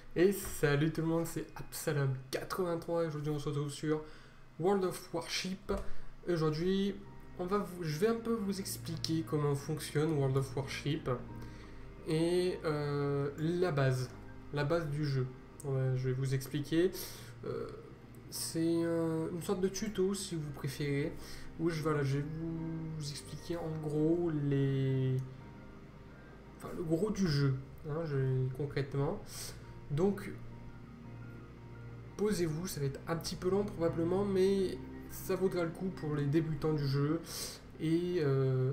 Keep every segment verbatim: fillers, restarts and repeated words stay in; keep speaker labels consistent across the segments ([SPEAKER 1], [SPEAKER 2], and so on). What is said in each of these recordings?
[SPEAKER 1] Et salut tout le monde, c'est Absalom quatre-vingt-trois et aujourd'hui on se retrouve sur World of Warship. Aujourd'hui, on va vous- je vais un peu vous expliquer comment fonctionne World of Warship et euh, la base, la base du jeu. Ouais, je vais vous expliquer. Euh, c'est un- une sorte de tuto si vous préférez, où je, voilà, je vais vous expliquer en gros les, enfin, le gros du jeu, hein, je- concrètement. Donc posez-vous, ça va être un petit peu lent probablement, mais ça vaudra le coup pour les débutants du jeu. Et euh,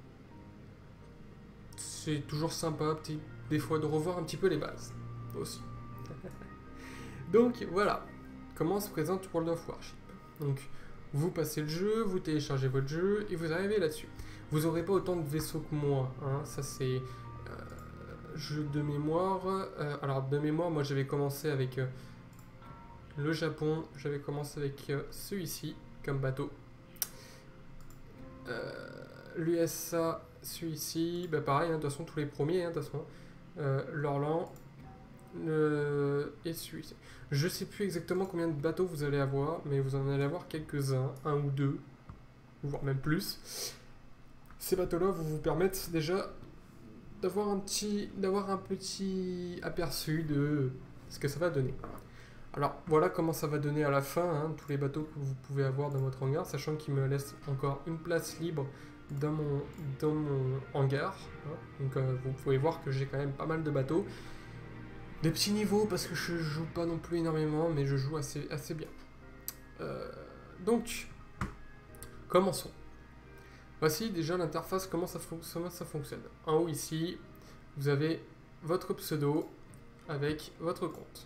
[SPEAKER 1] c'est toujours sympa, petit- des fois, de revoir un petit peu les bases aussi. Donc voilà, comment se présente World of Warship. Donc vous passez le jeu, vous téléchargez votre jeu et vous arrivez là-dessus. Vous n'aurez pas autant de vaisseaux que moi, hein, ça c'est euh, jeu de mémoire. Euh, alors de mémoire, moi j'avais commencé avec euh, le Japon, j'avais commencé avec euh, celui-ci comme bateau. Euh, L'U S A, celui-ci, bah pareil, hein, de toute façon, tous les premiers, hein, de toute façon. Euh, L'Orlan le... et celui-ci. Je sais plus exactement combien de bateaux vous allez avoir, mais vous en allez avoir quelques-uns, un ou deux, voire même plus. Ces bateaux-là vous vous permettent déjà d'avoir un petit, d'avoir un petit aperçu de ce que ça va donner. Alors voilà comment ça va donner à la fin, hein, tous les bateaux que vous pouvez avoir dans votre hangar, sachant qu'il me laisse encore une place libre dans mon, dans mon hangar. Hein. Donc euh, vous pouvez voir que j'ai quand même pas mal de bateaux. Des petits niveaux parce que je joue pas non plus énormément, mais je joue assez, assez bien. Euh, donc, commençons. Voici déjà l'interface, comment ça, comment ça fonctionne. En haut ici, vous avez votre pseudo avec votre compte.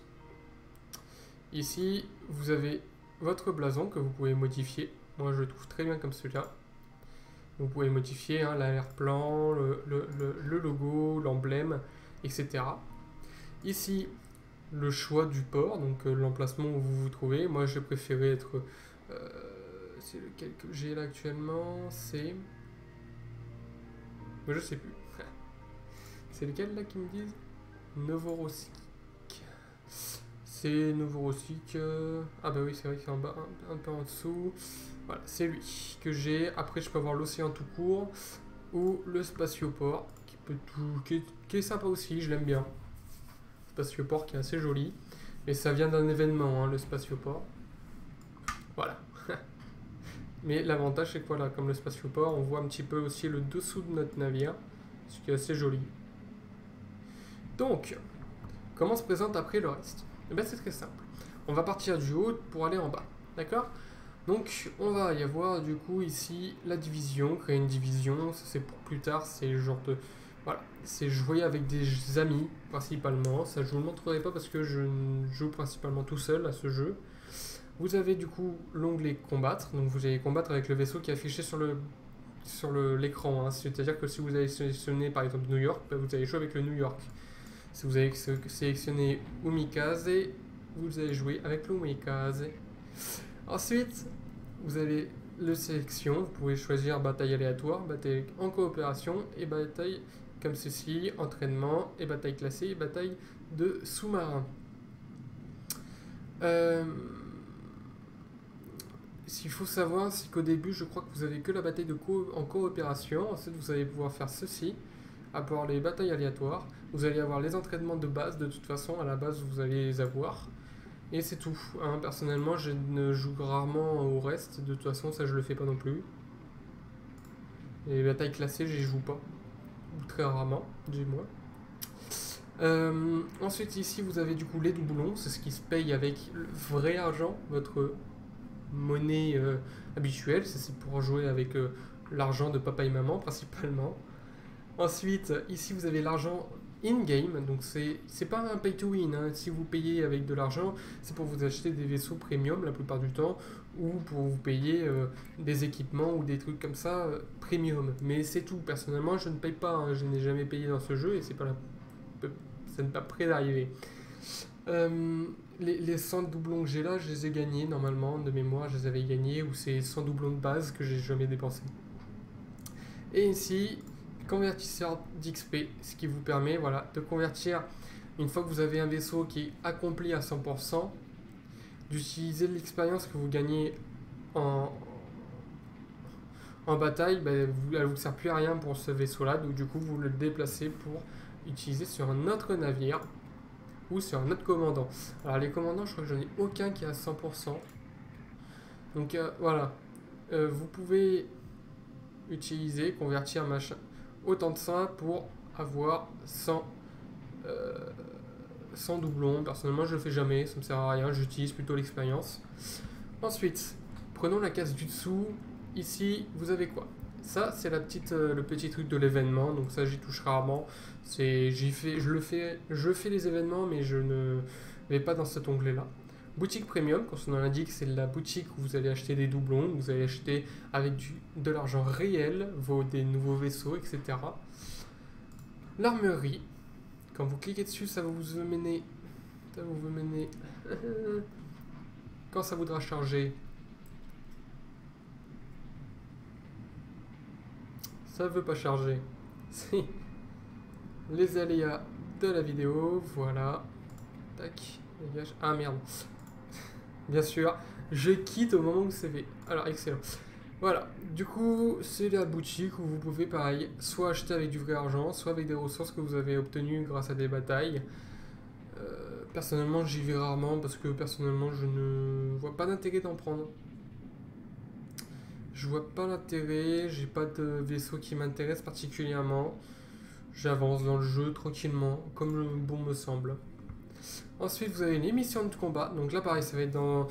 [SPEAKER 1] Ici, vous avez votre blason que vous pouvez modifier. Moi, je le trouve très bien comme celui-là. Vous pouvez modifier hein, l'arrière-plan, le, le, le, le logo, l'emblème, et cetera. Ici, le choix du port, donc euh, l'emplacement où vous vous trouvez. Moi, j'ai préféré être... Euh, c'est lequel que j'ai là actuellement. C'est... Mais je sais plus. C'est lequel là qui me disent Novorossiysk. C'est Novorossiysk. Euh... Ah bah oui, c'est vrai que c'est en bas, un, un peu en dessous. Voilà, c'est lui que j'ai. Après, je peux avoir l'océan tout court ou le spatioport qui peut tout, qui est, qui est sympa aussi. Je l'aime bien. Spatioport qui est assez joli, mais ça vient d'un événement, hein, le spatioport. Voilà. Mais l'avantage c'est que voilà, comme le spatioport, on voit un petit peu aussi le dessous de notre navire, ce qui est assez joli. Donc, comment se présente après le reste? Eh bien, c'est très simple. On va partir du haut pour aller en bas, d'accord? Donc, on va y avoir du coup ici la division, créer une division, ça c'est pour plus tard, c'est le genre de... Voilà, c'est jouer avec des amis principalement, ça je vous le montrerai pas parce que je joue principalement tout seul à ce jeu. Vous avez du coup l'onglet combattre, donc vous allez combattre avec le vaisseau qui est affiché sur le sur l'écran, hein. C'est-à-dire que si vous avez sélectionné par exemple New York, bah, vous allez jouer avec le New York. Si vous avez sélectionné Umikaze, vous allez jouer avec l'Umikaze. Ensuite, vous avez le sélection, vous pouvez choisir bataille aléatoire, bataille en coopération et bataille comme ceci, entraînement et bataille classée et bataille de sous-marin. Euh, Ce qu'il faut savoir, c'est qu'au début, je crois que vous avez que la bataille de co en coopération. Ensuite, vous allez pouvoir faire ceci, avoir les batailles aléatoires. Vous allez avoir les entraînements de base, de toute façon, à la base, vous allez les avoir. Et c'est tout. Hein. Personnellement, je ne joue rarement au reste. De toute façon, ça, je le fais pas non plus. Et les batailles classées, j'y joue pas. Ou très rarement, du moins. Euh, ensuite, ici, vous avez du coup les doublons. C'est ce qui se paye avec le vrai argent, votre monnaie euh, habituelle. C'est pour jouer avec euh, l'argent de papa et maman, principalement. Ensuite, ici, vous avez l'argent in-game, donc c'est pas un pay to win. Hein. Si vous payez avec de l'argent, c'est pour vous acheter des vaisseaux premium la plupart du temps, ou pour vous payer euh, des équipements ou des trucs comme ça euh, premium. Mais c'est tout. Personnellement, je ne paye pas. Hein. Je n'ai jamais payé dans ce jeu et c'est pas la... ça n'est pas près d'arriver. Euh, les, les cent doublons que j'ai là, je les ai gagnés normalement de mémoire. Je les avais gagnés, ou c'est cent doublons de base que j'ai jamais dépensé. Et ici, convertisseur d'X P, ce qui vous permet voilà, de convertir une fois que vous avez un vaisseau qui est accompli à cent pour cent, d'utiliser l'expérience que vous gagnez en, en bataille, ben, vous, elle ne vous sert plus à rien pour ce vaisseau-là, donc du coup vous le déplacez pour utiliser sur un autre navire ou sur un autre commandant. Alors les commandants, je crois que j'en ai aucun qui est à cent pour cent. Donc euh, voilà, euh, vous pouvez utiliser, convertir machin, autant de ça pour avoir cent, euh, cent doublons. Personnellement, je le fais jamais, ça me sert à rien, j'utilise plutôt l'expérience. Ensuite, prenons la case du dessous. Ici, vous avez quoi? Ça, c'est la petite, euh, le petit truc de l'événement. Donc ça, j'y touche rarement. C'est, j'y fais, je le fais, je fais les événements, mais je ne vais pas dans cet onglet-là. Boutique premium, comme son nom l'indique, c'est la boutique où vous allez acheter des doublons, où vous allez acheter avec du, de l'argent réel vos, des nouveaux vaisseaux, et cetera. L'armerie, quand vous cliquez dessus, ça va vous mener, ça va vous mener. Quand ça voudra charger, ça veut pas charger. C'est les aléas de la vidéo, voilà. Tac, dégage. Ah merde. Bien sûr, je quitte au moment où c'est fait. Alors, excellent. Voilà, du coup, c'est la boutique où vous pouvez, pareil, soit acheter avec du vrai argent, soit avec des ressources que vous avez obtenues grâce à des batailles. Euh, personnellement, j'y vais rarement parce que personnellement, je ne vois pas d'intérêt d'en prendre. Je vois pas l'intérêt, j'ai pas de vaisseau qui m'intéresse particulièrement. J'avance dans le jeu tranquillement, comme le bon me semble. Ensuite, vous avez les missions de combat. Donc là, pareil, ça va être dans...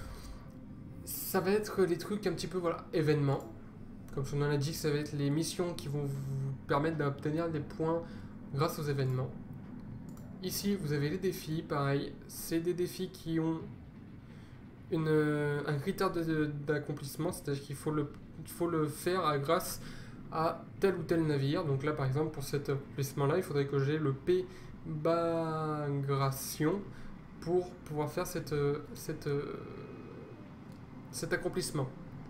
[SPEAKER 1] Ça va être les trucs un petit peu, voilà, événements. Comme son nom l'indique, ça va être les missions qui vont vous permettre d'obtenir des points grâce aux événements. Ici, vous avez les défis, pareil. C'est des défis qui ont une, un critère d'accomplissement, c'est-à-dire qu'il faut le, faut le faire grâce à tel ou tel navire. Donc là, par exemple, pour cet accomplissement-là, il faudrait que j'ai le P bagration pour pouvoir faire cette, cette, cet accomplissement.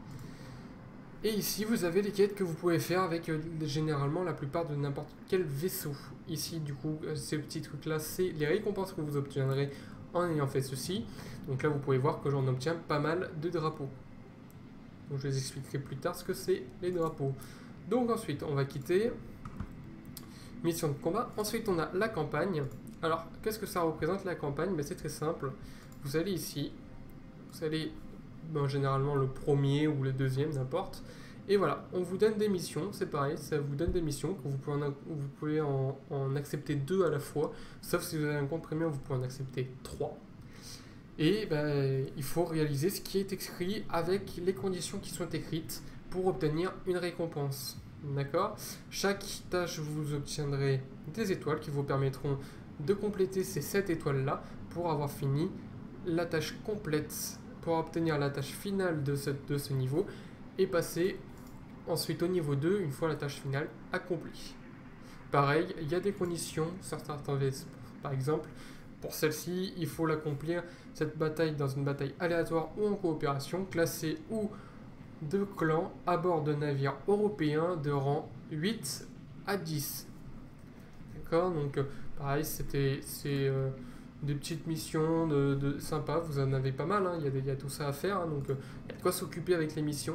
[SPEAKER 1] Et ici, vous avez les quêtes que vous pouvez faire avec euh, généralement la plupart de n'importe quel vaisseau. Ici, du coup, euh, ces petits trucs-là, c'est les récompenses que vous obtiendrez en ayant fait ceci. Donc là, vous pouvez voir que j'en obtiens pas mal de drapeaux. Donc je vous expliquerai plus tard ce que c'est les drapeaux. Donc ensuite, on va quitter mission de combat. Ensuite, on a la campagne. Alors, qu'est-ce que ça représente la campagne? Ben, c'est très simple. Vous allez ici, vous allez ben, généralement le premier ou le deuxième, n'importe. Et voilà, on vous donne des missions, c'est pareil, ça vous donne des missions que vous pouvez, en, vous pouvez en, en accepter deux à la fois, sauf si vous avez un compte premium, vous pouvez en accepter trois. Et ben, il faut réaliser ce qui est écrit avec les conditions qui sont écrites pour obtenir une récompense. D'accord? Chaque tâche, vous obtiendrez des étoiles qui vous permettront de compléter ces sept étoiles-là pour avoir fini la tâche complète, pour obtenir la tâche finale de ce, de ce niveau et passer ensuite au niveau deux une fois la tâche finale accomplie. Pareil, il y a des conditions sur certains vaisseaux. Par exemple, pour celle-ci, il faut l'accomplir, cette bataille, dans une bataille aléatoire ou en coopération, classée ou de clans à bord de navires européens de rang huit à dix. D'accord? Donc, euh, pareil, c'était c'est euh, des petites missions de, de sympa. Vous en avez pas mal, hein. Il y a des, il y a tout ça à faire, hein. Donc, euh, il y a de quoi s'occuper avec les missions.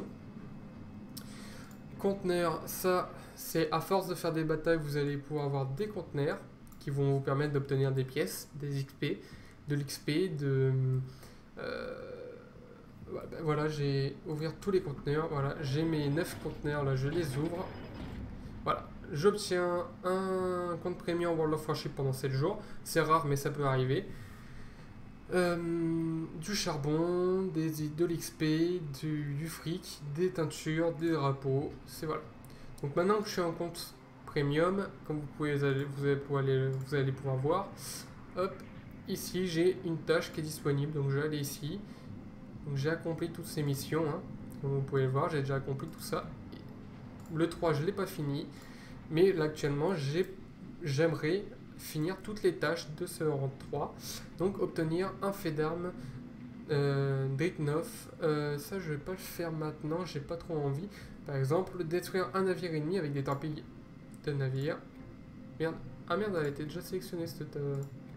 [SPEAKER 1] Conteneurs, ça, c'est à force de faire des batailles, vous allez pouvoir avoir des conteneurs qui vont vous permettre d'obtenir des pièces, des X P, de l'X P, de... Euh, voilà, j'ai ouvert tous les conteneurs. Voilà, j'ai mes neuf conteneurs là, je les ouvre. Voilà, j'obtiens un compte premium World of Warship pendant sept jours. C'est rare, mais ça peut arriver. Euh, du charbon, des, de l'X P, du, du fric, des teintures, des drapeaux. C'est voilà. Donc maintenant que je suis en compte premium, comme vous pouvez, vous allez, vous allez, pouvoir, aller, vous allez pouvoir voir, hop, ici j'ai une tâche qui est disponible. Donc je vais aller ici. Donc j'ai accompli toutes ces missions, hein. Comme vous pouvez le voir, j'ai déjà accompli tout ça. Le trois, je ne l'ai pas fini, mais là actuellement, j'aimerais finir toutes les tâches de ce rang trois. Donc obtenir un fait d'armes euh, Dreadnought. Euh, ça, je ne vais pas le faire maintenant, j'ai pas trop envie. Par exemple, détruire un navire ennemi avec des torpilles de navire. Merde. Ah merde, elle était déjà sélectionnée cette... Euh...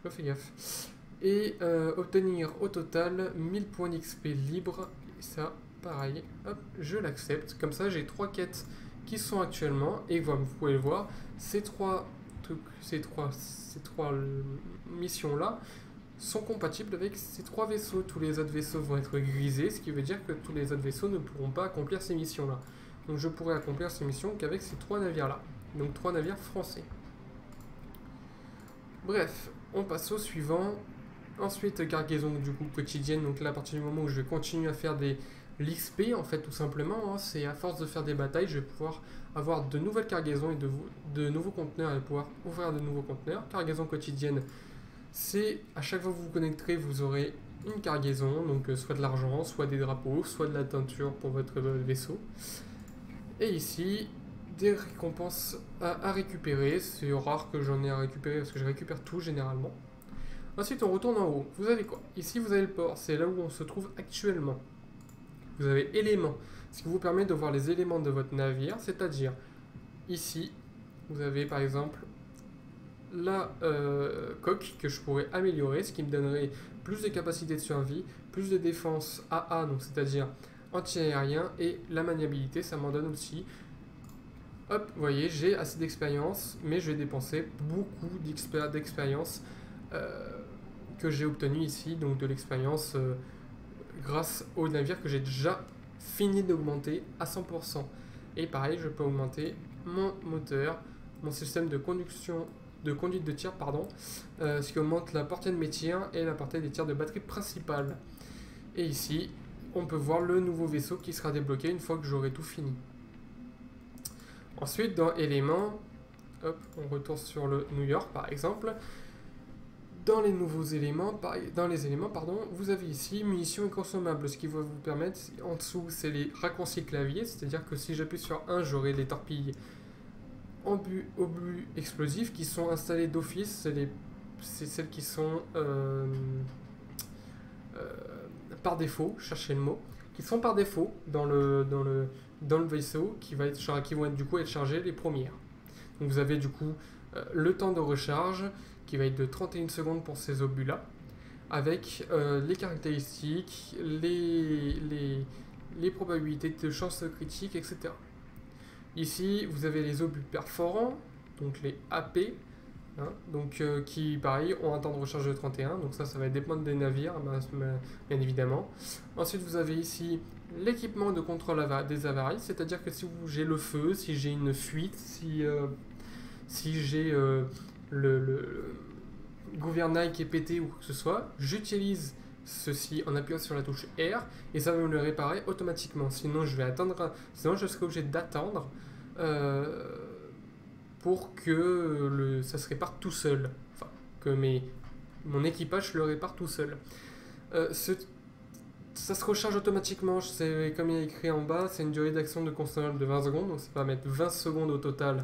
[SPEAKER 1] je fais gaffe. Et euh, obtenir au total mille points d'X P libres. Et ça, pareil, hop, je l'accepte. Comme ça, j'ai trois quêtes qui sont actuellement. Et comme vous pouvez le voir, ces trois trucs, ces trois, ces trois euh, missions-là sont compatibles avec ces trois vaisseaux. Tous les autres vaisseaux vont être grisés, ce qui veut dire que tous les autres vaisseaux ne pourront pas accomplir ces missions-là. Donc je pourrai accomplir ces missions qu'avec ces trois navires-là. Donc trois navires français. Bref, on passe au suivant. Ensuite, cargaison du coup quotidienne. Donc là, à partir du moment où je vais continuer à faire des l'X P, en fait, tout simplement, hein, c'est à force de faire des batailles, je vais pouvoir avoir de nouvelles cargaisons et de, de nouveaux conteneurs et pouvoir ouvrir de nouveaux conteneurs. Cargaison quotidienne, c'est à chaque fois que vous vous connecterez, vous aurez une cargaison, donc euh, soit de l'argent, soit des drapeaux, soit de la teinture pour votre euh, vaisseau. Et ici, des récompenses à, à récupérer. C'est rare que j'en ai à récupérer parce que je récupère tout généralement. Ensuite, on retourne en haut. Vous avez quoi? Ici, vous avez le port. C'est là où on se trouve actuellement. Vous avez éléments, ce qui vous permet de voir les éléments de votre navire. C'est-à-dire, ici, vous avez par exemple la euh, coque que je pourrais améliorer, ce qui me donnerait plus de capacité de survie, plus de défense A A, donc c'est-à-dire anti-aérien, et la maniabilité, ça m'en donne aussi. Hop, vous voyez, j'ai assez d'expérience, mais je vais dépenser beaucoup d'expérience euh, que j'ai obtenu ici, donc de l'expérience euh, grâce au navire que j'ai déjà fini d'augmenter à cent pour cent. Et pareil, je peux augmenter mon moteur, mon système de conduction, de conduite de tir, pardon, euh, ce qui augmente la portée de mes tirs et la portée des tirs de batterie principale. Et ici, on peut voir le nouveau vaisseau qui sera débloqué une fois que j'aurai tout fini. Ensuite, dans éléments, hop, on retourne sur le New York par exemple. Dans les nouveaux éléments, dans les éléments, pardon, vous avez ici munitions et consommables, ce qui va vous permettre, en dessous, c'est les raccourcis clavier, c'est-à-dire que si j'appuie sur un, j'aurai les torpilles obus, obus explosifs qui sont installées d'office, c'est celles qui sont euh, euh, par défaut, cherchez le mot, qui sont par défaut dans le, dans le, dans le vaisseau, qui, va être, qui vont être, du coup être chargées les premières. Donc vous avez du coup euh, le temps de recharge, qui va être de trente et une secondes pour ces obus-là, avec euh, les caractéristiques, les, les, les probabilités de chance critique, et cetera. Ici, vous avez les obus perforants, donc les A P, hein, donc, euh, qui, pareil, ont un temps de recharge de trente et un, donc ça, ça va dépendre des navires, bien évidemment. Ensuite, vous avez ici l'équipement de contrôle des avaries, c'est-à-dire que si j'ai le feu, si j'ai une fuite, si, euh, si j'ai... Euh, Le, le, le gouvernail qui est pété ou quoi que ce soit, j'utilise ceci en appuyant sur la touche R et ça va me le réparer automatiquement. Sinon, je vais attendre, sinon je serai obligé d'attendre euh, pour que le, ça se répare tout seul. Enfin, que mes, mon équipage le répare tout seul. Euh, ce, ça se recharge automatiquement, c'est comme il y a écrit en bas, c'est une durée d'action de consommable de vingt secondes, donc ça va mettre vingt secondes au total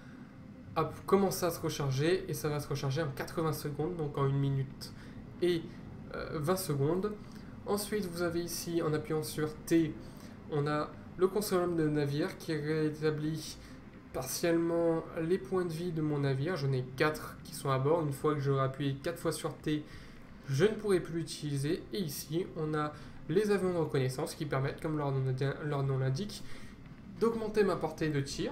[SPEAKER 1] à commencer à se recharger et ça va se recharger en quatre-vingts secondes, donc en une minute et euh, vingt secondes. Ensuite, vous avez ici, en appuyant sur T, on a le consommable de navire qui rétablit partiellement les points de vie de mon navire. J'en ai quatre qui sont à bord. Une fois que j'aurai appuyé quatre fois sur T, je ne pourrai plus l'utiliser. Et ici, on a les avions de reconnaissance qui permettent, comme leur nom l'indique, d'augmenter ma portée de tir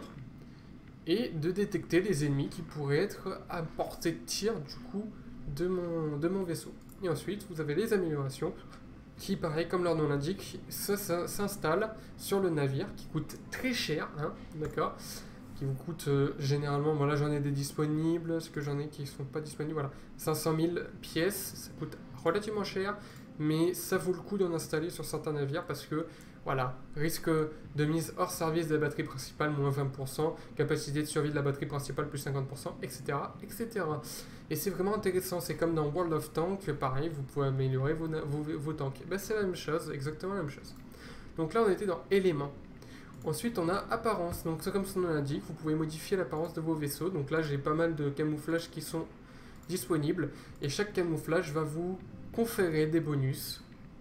[SPEAKER 1] et de détecter les ennemis qui pourraient être à portée de tir du coup de mon, de mon vaisseau. Et ensuite, vous avez les améliorations qui, pareil, comme leur nom l'indique, s'installent sur le navire, qui coûte très cher, hein, d'accord, qui vous coûte euh, généralement, bon là j'en ai des disponibles, ce que j'en ai qui ne sont pas disponibles, voilà, cinq cent mille pièces, ça coûte relativement cher, mais ça vaut le coup d'en installer sur certains navires parce que voilà, risque de mise hors service de la batterie principale, moins vingt pour cent, capacité de survie de la batterie principale, plus cinquante pour cent, et cetera, et cetera. Et c'est vraiment intéressant, c'est comme dans World of Tanks, pareil, vous pouvez améliorer vos, vos, vos tanks. Ben, c'est la même chose, exactement la même chose. Donc là, on était dans éléments. Ensuite, on a apparence, donc c'est comme son nom l'indique, vous pouvez modifier l'apparence de vos vaisseaux. Donc là, j'ai pas mal de camouflages qui sont disponibles, et chaque camouflage va vous conférer des bonus.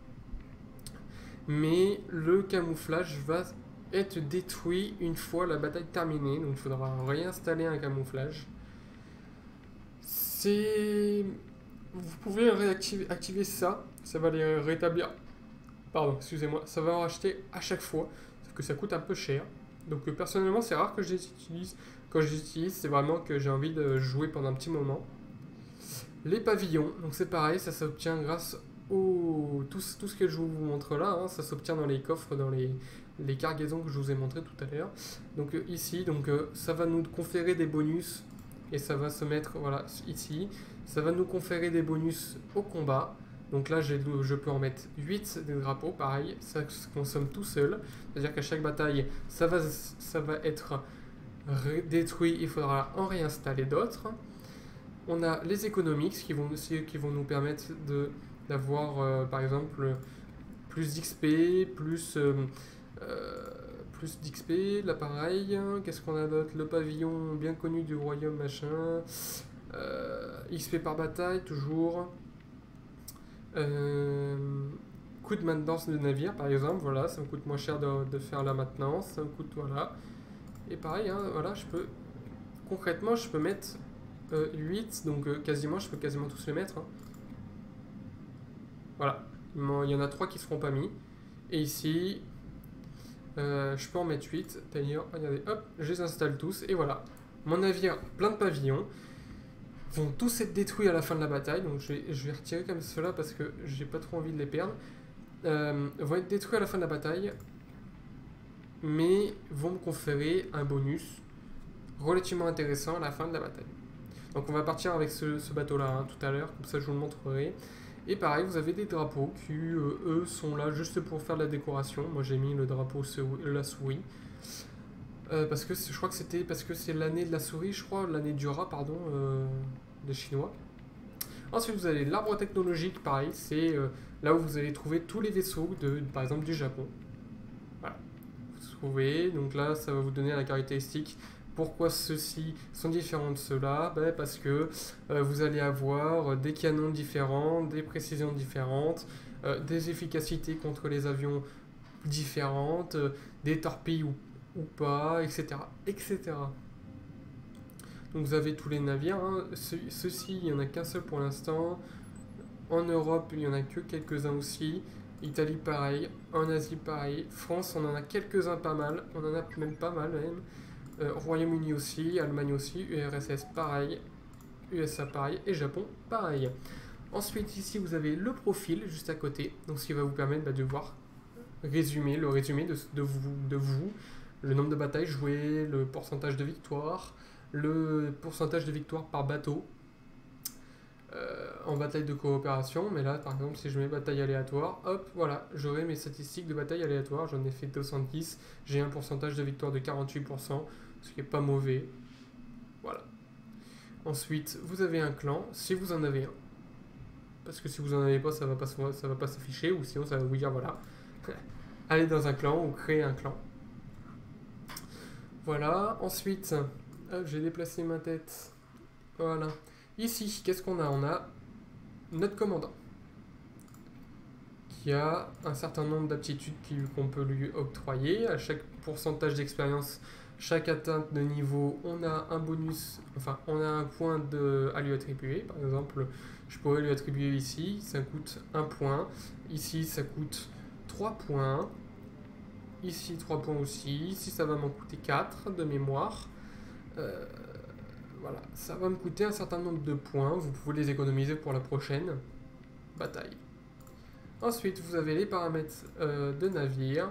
[SPEAKER 1] Mais le camouflage va être détruit une fois la bataille terminée, donc il faudra réinstaller un camouflage. C'est vous pouvez réactiver activer ça, ça va les rétablir. Pardon, excusez-moi, ça va en racheter à chaque fois, sauf que ça coûte un peu cher. Donc euh, personnellement, c'est rare que je les utilise. Quand je les utilise, c'est vraiment que j'ai envie de jouer pendant un petit moment. Les pavillons, donc c'est pareil, ça s'obtient grâce au tout, tout ce que je vous montre là, hein, ça s'obtient dans les coffres, dans les, les cargaisons que je vous ai montré tout à l'heure. Donc euh, ici, donc euh, ça va nous conférer des bonus et ça va se mettre voilà ici. Ça va nous conférer des bonus au combat. Donc là, je peux en mettre huit des drapeaux, pareil, ça se consomme tout seul. C'est-à-dire qu'à chaque bataille, ça va, ça va être détruit, il faudra en réinstaller d'autres. On a les économiques qui vont, aussi, qui vont nous permettre d'avoir, euh, par exemple, plus d'X P, plus, euh, euh, plus d'X P, là pareil. Qu'est-ce qu'on a d'autre? Le pavillon bien connu du royaume, machin. Euh, X P par bataille, toujours. Euh, coût de maintenance de navire, par exemple, voilà, ça me coûte moins cher de, de faire la maintenance, ça me coûte, voilà. Et pareil, hein, voilà, je peux, concrètement, je peux mettre euh, huit, donc euh, quasiment, je peux quasiment tous les mettre. Hein. Voilà, il y en a trois qui ne seront pas mis. Et ici, euh, je peux en mettre huit, d'ailleurs, regardez, hop, je les installe tous, et voilà. Mon navire, plein de pavillons, vont tous être détruits à la fin de la bataille, donc je vais, je vais retirer comme cela parce que j'ai pas trop envie de les perdre. Euh, vont être détruits à la fin de la bataille, mais vont me conférer un bonus relativement intéressant à la fin de la bataille. Donc on va partir avec ce, ce bateau-là hein, tout à l'heure, comme ça je vous le montrerai. Et pareil, vous avez des drapeaux qui, euh, eux, sont là juste pour faire de la décoration. Moi j'ai mis le drapeau la souris. Euh, parce que je crois que c'était parce que c'est l'année de la souris, je crois, l'année du rat, pardon, euh, des Chinois. Ensuite, vous avez l'arbre technologique, pareil, c'est euh, là où vous allez trouver tous les vaisseaux, de, par exemple, du Japon. Voilà. Vous trouvez, donc là, ça va vous donner la caractéristique. Pourquoi ceux-ci sont différents de ceux-là? Ben, parce que euh, vous allez avoir des canons différents, des précisions différentes, euh, des efficacités contre les avions différentes, euh, des torpilles ou ou pas, et cetera, et cetera. Donc vous avez tous les navires. Hein. Ce, Ceux-ci, il n'y en a qu'un seul pour l'instant. En Europe, il n'y en a que quelques-uns aussi. Italie, pareil. En Asie, pareil. France, on en a quelques-uns pas mal. On en a même pas mal, même. Euh, Royaume-Uni aussi. Allemagne aussi. U R S S, pareil. U S A, pareil. Et Japon, pareil. Ensuite, ici, vous avez le profil juste à côté. Donc ce qui va vous permettre bah, de voir résumé, le résumé de, de, vous, de vous. Le nombre de batailles jouées, le pourcentage de victoire, le pourcentage de victoire par bateau euh, en bataille de coopération. Mais là, par exemple, si je mets bataille aléatoire, hop, voilà, j'aurai mes statistiques de bataille aléatoire. J'en ai fait deux cent dix, j'ai un pourcentage de victoire de quarante-huit pour cent, ce qui n'est pas mauvais. Voilà. Ensuite, vous avez un clan, si vous en avez un. Parce que si vous en avez pas, ça va pas, ça va pas s'afficher, ou sinon ça va vous dire, voilà, allez dans un clan ou créer un clan. Voilà, ensuite, j'ai déplacé ma tête. Voilà. Ici, qu'est-ce qu'on a? On a notre commandant qui a un certain nombre d'aptitudes qu'on peut lui octroyer. À chaque pourcentage d'expérience, chaque atteinte de niveau, on a un bonus, enfin, on a un point de, à lui attribuer. Par exemple, je pourrais lui attribuer ici, ça coûte un point. Ici, ça coûte trois points. Ici, trois points aussi. Ici, ça va m'en coûter quatre de mémoire. Euh, voilà, ça va me coûter un certain nombre de points. Vous pouvez les économiser pour la prochaine bataille. Ensuite, vous avez les paramètres euh, de navire.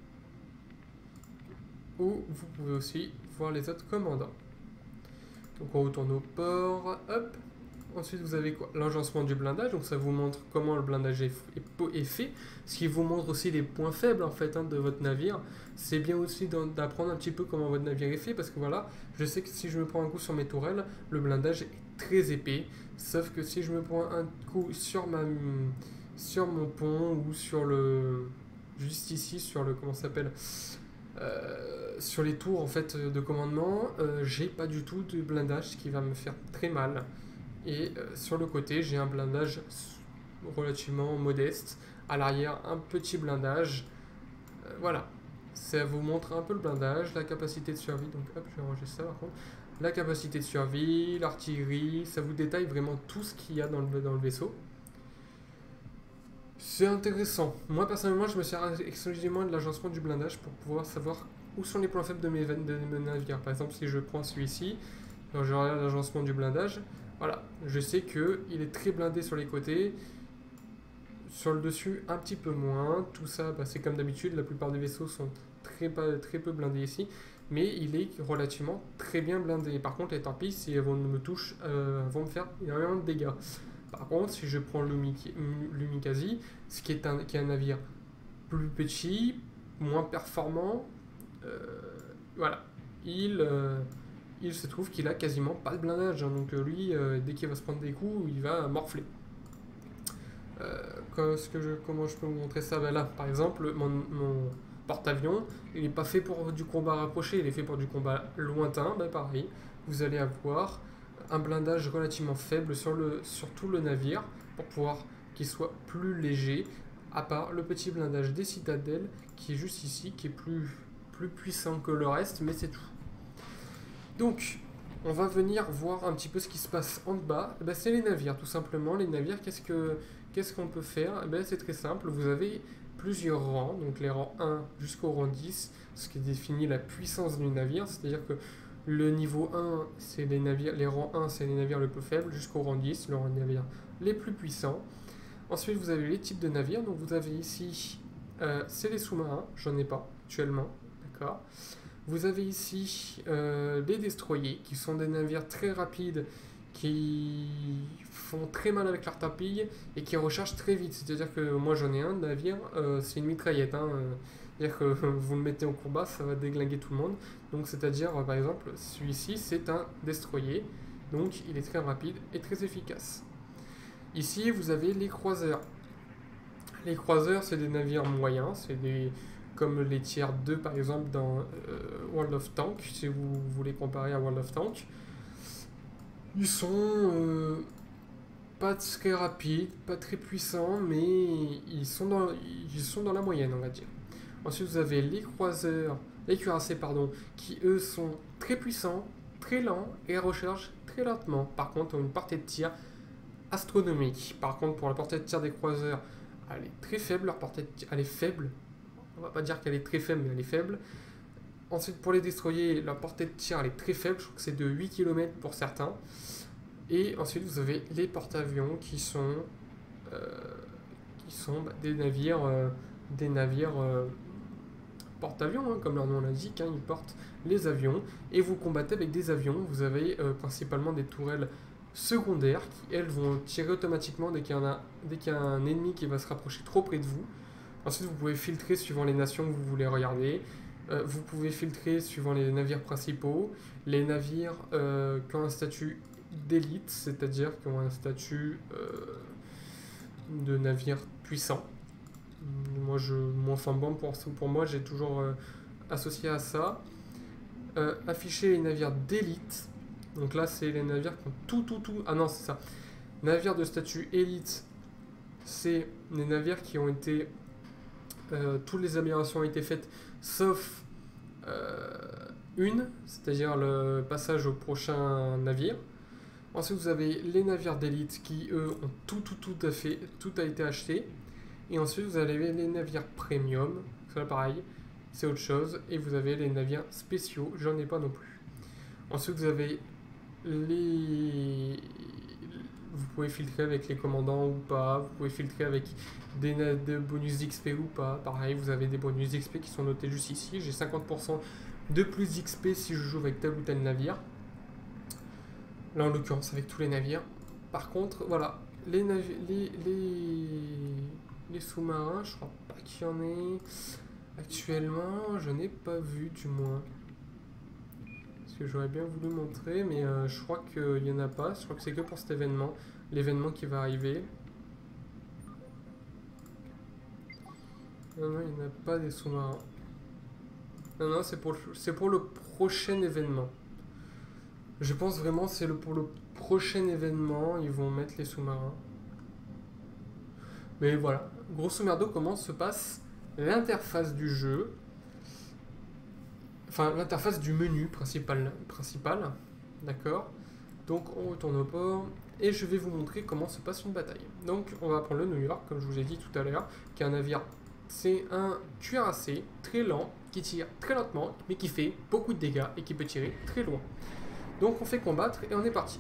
[SPEAKER 1] Où vous pouvez aussi voir les autres commandants. Donc, on retourne au port. Hop. Ensuite, vous avez quoi? L'agencement du blindage. Donc, ça vous montre comment le blindage est, est, est fait. Ce qui vous montre aussi les points faibles en fait hein, de votre navire. C'est bien aussi d'apprendre un petit peu comment votre navire est fait. Parce que voilà, je sais que si je me prends un coup sur mes tourelles, le blindage est très épais. Sauf que si je me prends un coup sur, ma, sur mon pont ou sur le... Juste ici, sur le... Comment ça s'appelle euh, sur les tours en fait de commandement, euh, j'ai pas du tout de blindage, ce qui va me faire très mal. Et euh, sur le côté, j'ai un blindage relativement modeste. À l'arrière, un petit blindage. Euh, voilà. Ça vous montre un peu le blindage, la capacité de survie. Donc hop, je vais ranger ça par contre. la capacité de survie, l'artillerie, ça vous détaille vraiment tout ce qu'il y a dans le, dans le vaisseau. C'est intéressant. Moi personnellement, je me sers exclusivement de l'agencement du blindage pour pouvoir savoir où sont les points faibles de mes, de mes navires. Par exemple, si je prends celui-ci, quand je regarde l'agencement du blindage, voilà, je sais qu'il est très blindé sur les côtés, sur le dessus un petit peu moins. Tout ça, bah, c'est comme d'habitude, la plupart des vaisseaux sont très, très peu blindés ici, mais il est relativement très bien blindé. Par contre, les torpilles, si elles me touchent, euh, vont me faire énormément de dégâts. Par contre, si je prends l'Umikaze, ce qui est, un, qui est un navire plus petit, moins performant, euh, voilà, il, euh, il se trouve qu'il a quasiment pas de blindage, hein, donc lui, euh, dès qu'il va se prendre des coups, il va morfler. Euh, ce que je, comment je peux vous montrer ça? Ben là, par exemple, mon, mon porte-avions, il n'est pas fait pour du combat rapproché, il est fait pour du combat lointain. Ben pareil, vous allez avoir un blindage relativement faible sur, le, sur tout le navire pour pouvoir qu'il soit plus léger, à part le petit blindage des citadelles qui est juste ici, qui est plus, plus puissant que le reste, mais c'est tout. Donc, on va venir voir un petit peu ce qui se passe en bas. Ben, c'est les navires, tout simplement. Les navires, qu'est-ce que qu'est-ce qu'on peut faire? Ben, c'est très simple, vous avez plusieurs rangs, donc les rangs un jusqu'au rang dix, ce qui définit la puissance du navire, c'est-à-dire que le niveau un, c'est les navires, les rangs un, c'est les navires les plus faibles, jusqu'au rang dix, le rang de navires les plus puissants. Ensuite, vous avez les types de navires. Donc, vous avez ici, euh, c'est les sous-marins, j'en ai pas actuellement, d'accord. Vous avez ici euh, les destroyers, qui sont des navires très rapides, qui font très mal avec leur torpille et qui rechargent très vite. C'est-à-dire que moi, j'en ai un navire, euh, c'est une mitraillette, hein, euh, c'est-à-dire que vous le mettez en combat, ça va déglinguer tout le monde. Donc, c'est-à-dire, par exemple, celui-ci, c'est un destroyer. Donc, il est très rapide et très efficace. Ici, vous avez les croiseurs. Les croiseurs, c'est des navires moyens. C'est des comme les tiers deux, par exemple, dans euh, World of Tanks, si vous voulez comparer à World of Tanks. Ils sont euh, pas très rapides, pas très puissants, mais ils sont dans, ils sont dans la moyenne, on va dire. Ensuite, vous avez les croiseurs, les cuirassés, pardon, qui eux sont très puissants, très lents et rechargent très lentement. Par contre, ont une portée de tir astronomique. Par contre, pour la portée de tir des croiseurs, elle est très faible. Leur portée de tir, elle est faible. On va pas dire qu'elle est très faible, mais elle est faible. Ensuite, pour les destroyers, la portée de tir, elle est très faible. Je crois que c'est de huit kilomètres pour certains. Et ensuite, vous avez les porte-avions qui sont, euh, qui sont bah, des navires, euh, des navires euh, porte-avions, hein, comme leur nom l'indique, hein, ils portent les avions, et vous combattez avec des avions. Vous avez euh, principalement des tourelles secondaires qui, elles, vont tirer automatiquement dès qu'il y, a, dès qu'il y a un ennemi qui va se rapprocher trop près de vous. Ensuite, vous pouvez filtrer suivant les nations que vous voulez regarder. Euh, vous pouvez filtrer suivant les navires principaux, les navires euh, qui ont un statut d'élite, c'est-à-dire qui ont un statut euh, de navire puissant. Moi, je, moi, enfin bon, pour, pour moi, j'ai toujours euh, associé à ça. Euh, afficher les navires d'élite. Donc là, c'est les navires qui ont tout, tout, tout. Ah non, c'est ça. Navires de statut élite, c'est les navires qui ont été. Euh, toutes les améliorations ont été faites, sauf euh, une, c'est-à-dire le passage au prochain navire. Ensuite, vous avez les navires d'élite qui, eux, ont tout, tout, tout à fait, tout a été acheté. Et ensuite, vous avez les navires premium, c'est pareil, c'est autre chose. Et vous avez les navires spéciaux, j'en ai pas non plus. Ensuite, vous avez les... Vous pouvez filtrer avec les commandants ou pas, vous pouvez filtrer avec des, des bonus d'X P ou pas. Pareil, vous avez des bonus d'X P qui sont notés juste ici. J'ai cinquante pour cent de plus d'X P si je joue avec tel ou tel navire. Là, en l'occurrence, avec tous les navires. Par contre, voilà, les, les, les, les sous-marins, je crois pas qu'il y en ait actuellement. Je n'ai pas vu, du moins. Parce que j'aurais bien voulu montrer, mais euh, je crois qu'il n'y en a pas. Je crois que c'est que pour cet événement. L'événement qui va arriver. Non, non, il n'y en a pas des sous-marins. Non, non, c'est pour, c'est pour le prochain événement. Je pense vraiment c'est le pour le prochain événement, ils vont mettre les sous-marins. Mais voilà, grosso merdo, comment se passe l'interface du jeu. Enfin, l'interface du menu principal. principal. D'accord. Donc on retourne au port et je vais vous montrer comment se passe une bataille. Donc on va prendre le New York, comme je vous ai dit tout à l'heure, qui est un navire, c'est un cuirassé très lent, qui tire très lentement, mais qui fait beaucoup de dégâts et qui peut tirer très loin. Donc on fait combattre et on est parti.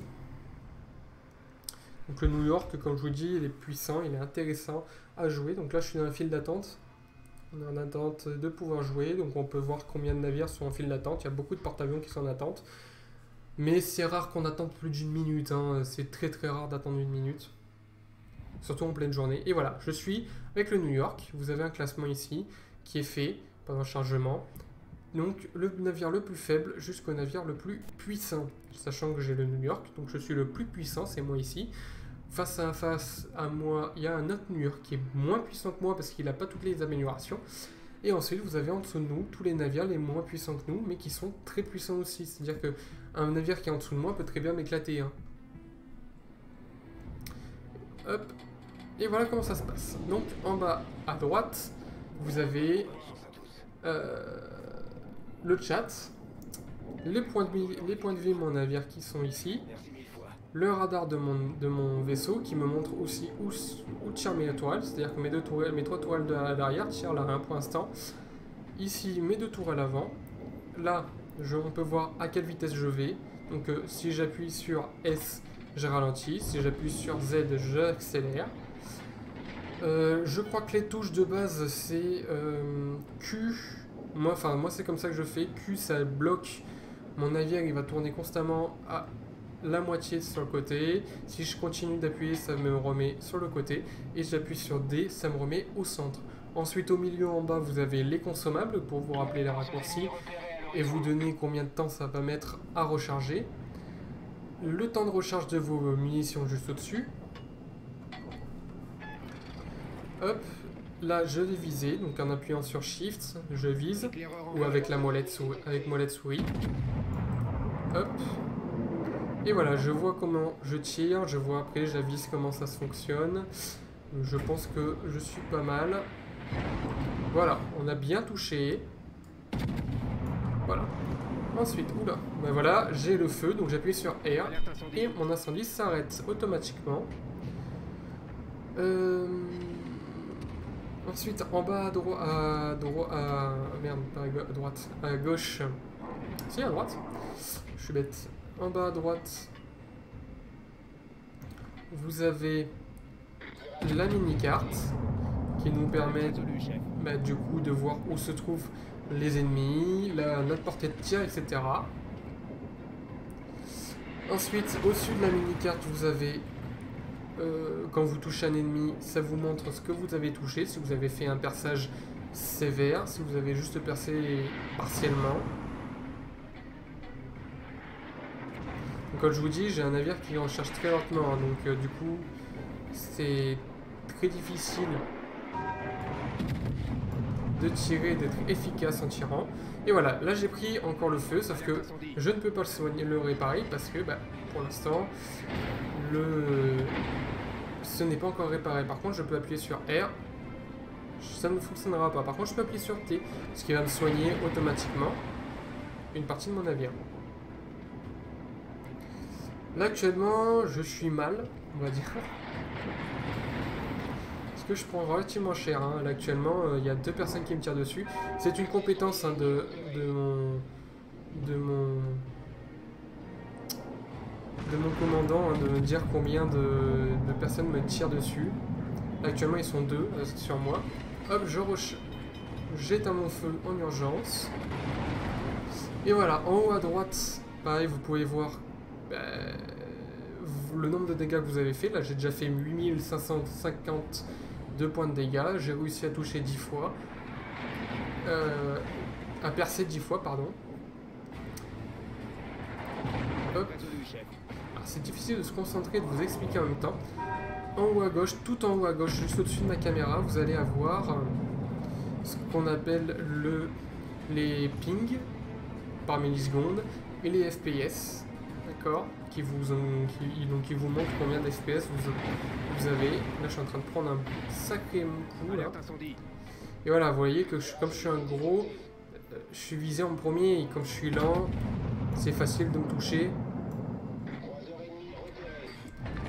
[SPEAKER 1] Donc le New York, comme je vous dis, il est puissant, il est intéressant à jouer. Donc là je suis dans un file d'attente. On est en attente de pouvoir jouer, donc on peut voir combien de navires sont en file d'attente. Il y a beaucoup de porte-avions qui sont en attente. Mais c'est rare qu'on attende plus d'une minute, hein. C'est très très rare d'attendre une minute. Surtout en pleine journée. Et voilà, je suis avec le New York. Vous avez un classement ici qui est fait pendant le chargement. Donc le navire le plus faible jusqu'au navire le plus puissant. Sachant que j'ai le New York, donc je suis le plus puissant, c'est moi ici. Face à face à moi, il y a un autre New York qui est moins puissant que moi parce qu'il n'a pas toutes les améliorations. Et ensuite, vous avez en dessous de nous tous les navires les moins puissants que nous, mais qui sont très puissants aussi. C'est-à-dire qu'un navire qui est en dessous de moi peut très bien m'éclater. Hein. Hop. Et voilà comment ça se passe. Donc, en bas à droite, vous avez euh, le chat, les points, de vie, les points de vie de mon navire qui sont ici, le radar de mon, de mon vaisseau qui me montre aussi où, où tirent mes tourelles, c'est-à-dire que mes, deux tourelles, mes trois tourelles derrière tirent là hein, pour l'instant. Ici, mes deux tourelles avant. Là, je, on peut voir à quelle vitesse je vais. Donc euh, si j'appuie sur S, je ralentis. Si j'appuie sur Z, j'accélère. Euh, je crois que les touches de base, c'est euh, Q. Moi, enfin, moi c'est comme ça que je fais. Q, ça bloque. Mon navire, il va tourner constamment à la moitié sur le côté. Si je continue d'appuyer, ça me remet sur le côté. Et j'appuie sur D, ça me remet au centre. Ensuite, au milieu, en bas, vous avez les consommables pour vous rappeler les raccourcis et vous donner combien de temps ça va mettre à recharger. Le temps de recharge de vos munitions juste au-dessus. Hop, là, je vais viser. Donc, en appuyant sur Shift, je vise. Ou avec la molette souris. Avec molette souris. Hop. Et voilà, je vois comment je tire, je vois après, j'avise comment ça se fonctionne. Je pense que je suis pas mal. Voilà, on a bien touché. Voilà. Ensuite, oula, ben voilà, j'ai le feu, donc j'appuie sur R et mon incendie s'arrête automatiquement. Euh... Ensuite, en bas à droite, à droite, à... merde, pas à droite, à gauche. Si, à droite. Je suis bête. En bas à droite, vous avez la mini-carte qui nous permet bah, du coup de voir où se trouvent les ennemis, la, notre portée de tir, et cetera. Ensuite, au-dessus de la mini-carte, vous avez, euh, quand vous touchez un ennemi, ça vous montre ce que vous avez touché, si vous avez fait un perçage sévère, si vous avez juste percé partiellement. Comme je vous dis, j'ai un navire qui recharge très lentement, hein, donc euh, du coup, c'est très difficile de tirer, d'être efficace en tirant. Et voilà, là j'ai pris encore le feu, sauf que je ne peux pas le soigner, le réparer, parce que bah, pour l'instant, le... ce n'est pas encore réparé. Par contre, je peux appuyer sur R, ça ne fonctionnera pas. Par contre, je peux appuyer sur T, ce qui va me soigner automatiquement une partie de mon navire. Là actuellement je suis mal, on va dire. Parce que je prends relativement cher. Hein. Là actuellement il euh, y a deux personnes qui me tirent dessus. C'est une compétence hein, de, de mon de mon de mon commandant hein, de me dire combien de, de personnes me tirent dessus. Là, actuellement ils sont deux euh, sur moi. Hop, je jette à mon feu en urgence. Et voilà, en haut à droite, pareil vous pouvez voir bah, le nombre de dégâts que vous avez fait. Là j'ai déjà fait huit mille cinq cent cinquante-deux points de dégâts, j'ai réussi à toucher dix fois, euh, à percer dix fois pardon. Hop. C'est difficile de se concentrer et de vous expliquer en même temps. En haut à gauche, tout en haut à gauche, juste au-dessus de ma caméra, vous allez avoir euh, ce qu'on appelle le, les pings par milliseconde et les F P S. D'accord, qui vous, ont, qui, donc qui vous montre combien d'F P S vous, vous avez. Là, je suis en train de prendre un sacré coup. Là. Et voilà, vous voyez que je, comme je suis un gros, je suis visé en premier et comme je suis lent, c'est facile de me toucher.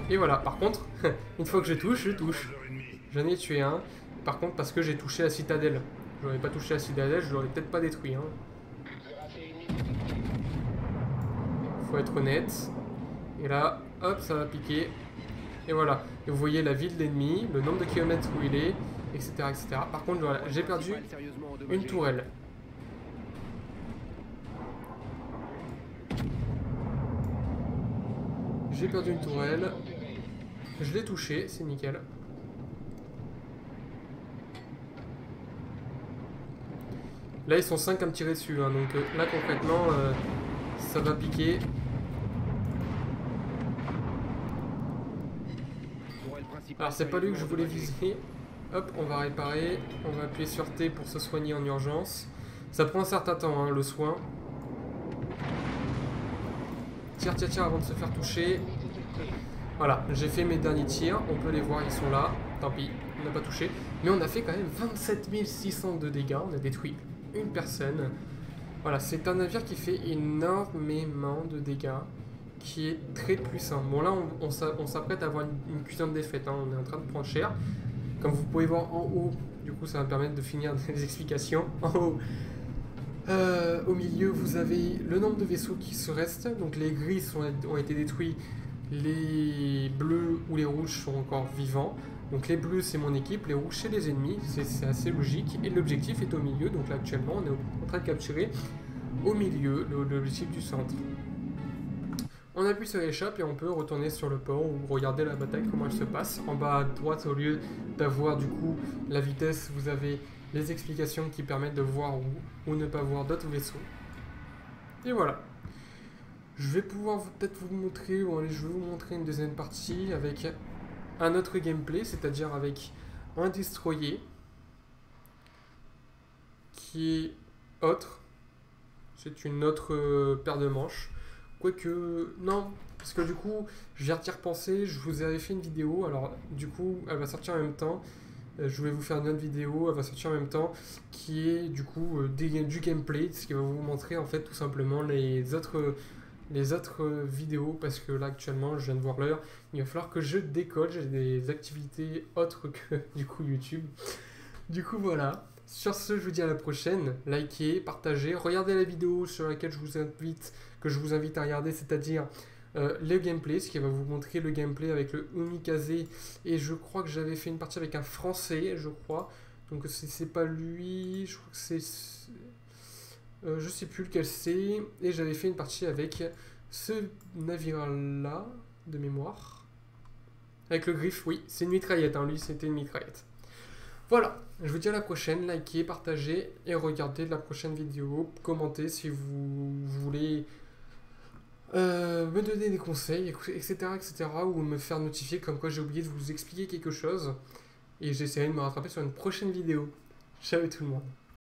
[SPEAKER 1] Et voilà, par contre, une fois que je touche, je touche. J'en ai tué un. Par contre, parce que j'ai touché la citadelle. J'aurais pas touché la citadelle, je l'aurais peut-être pas détruit. Hein. Faut être honnête. Et là, hop, ça va piquer. Et voilà. Et vous voyez la vie de l'ennemi, le nombre de kilomètres où il est, et cetera et cetera. Par contre, voilà, j'ai perdu une tourelle. J'ai perdu une tourelle. Je l'ai touché, c'est nickel. Là, ils sont cinq à me tirer dessus. Hein, donc euh, là, concrètement, euh, ça va piquer. Alors, c'est pas lui que je voulais viser. Hop, on va réparer. On va appuyer sur T pour se soigner en urgence. Ça prend un certain temps, hein, le soin. Tire, tire, tire avant de se faire toucher. Voilà, j'ai fait mes derniers tirs. On peut les voir, ils sont là. Tant pis, on n'a pas touché. Mais on a fait quand même vingt-sept mille six cents de dégâts. On a détruit une personne. Voilà, c'est un navire qui fait énormément de dégâts. Qui est très puissant. Bon, là, on, on s'apprête à avoir une, une cuisine de défaite. Hein. On est en train de prendre cher. Comme vous pouvez voir en haut, du coup, ça va me permettre de finir les explications. En haut. Euh, au milieu, vous avez le nombre de vaisseaux qui se restent. Donc les gris sont, ont été détruits. Les bleus ou les rouges sont encore vivants. Donc les bleus, c'est mon équipe. Les rouges, c'est les ennemis. C'est assez logique. Et l'objectif est au milieu. Donc là, actuellement, on est en train de capturer au milieu l'objectif du centre. On appuie sur l'échappe et on peut retourner sur le port ou regarder la bataille, comment elle se passe. En bas à droite, au lieu d'avoir du coup la vitesse, vous avez les explications qui permettent de voir ou, ou ne pas voir d'autres vaisseaux. Et voilà. Je vais pouvoir peut-être vous montrer, ou allez, je vais vous montrer une deuxième partie avec un autre gameplay, c'est-à-dire avec un destroyer qui est autre. C'est une autre euh, paire de manches. Quoique, non, parce que du coup, je viens d'y repenser, je vous avais fait une vidéo, alors du coup, elle va sortir en même temps. Je voulais vous faire une autre vidéo, elle va sortir en même temps, qui est du coup euh, des, du gameplay, ce qui va vous montrer en fait tout simplement les autres, les autres vidéos, parce que là actuellement, je viens de voir l'heure, il va falloir que je décolle, j'ai des activités autres que du coup YouTube. Du coup voilà, sur ce, je vous dis à la prochaine, likez, partagez, regardez la vidéo sur laquelle je vous invite, que je vous invite à regarder, c'est-à-dire Euh, le gameplay, ce qui va vous montrer le gameplay avec le Umikaze, et je crois que j'avais fait une partie avec un français, je crois, donc c'est pas lui, je crois que c'est, euh, je sais plus lequel c'est, et j'avais fait une partie avec ce navire-là, de mémoire, avec le griffe, oui, c'est une mitraillette, hein, lui c'était une mitraillette. Voilà, je vous dis à la prochaine, likez, partagez, et regardez la prochaine vidéo, commentez si vous voulez... Euh, me donner des conseils, et cetera, et cetera, ou me faire notifier comme quoi j'ai oublié de vous expliquer quelque chose, et j'essaierai de me rattraper sur une prochaine vidéo. Ciao tout le monde.